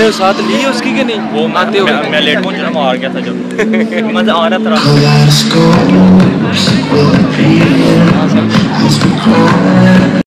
आपने साथ ली है उसकी कि नहीं? वो आते हुए मैं लेट पहुंचा, मार गया था जब मैं आ रहा था।